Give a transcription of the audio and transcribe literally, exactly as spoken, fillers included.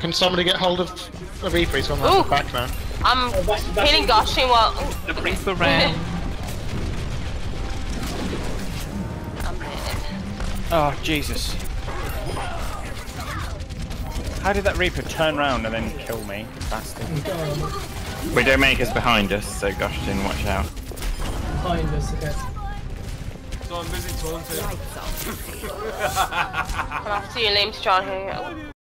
Can somebody get hold of the Reaper? He's on the back now. I'm Oh, that's, that's healing gushing while. The Reaper ran. I'm dead. Oh, Jesus. How did that Reaper turn round and then kill me? Bastard. Widowmaker's behind us, so Goshin, watch out. Behind us, okay. So I'm busy taunting. I'm after you, lame to try and hang out.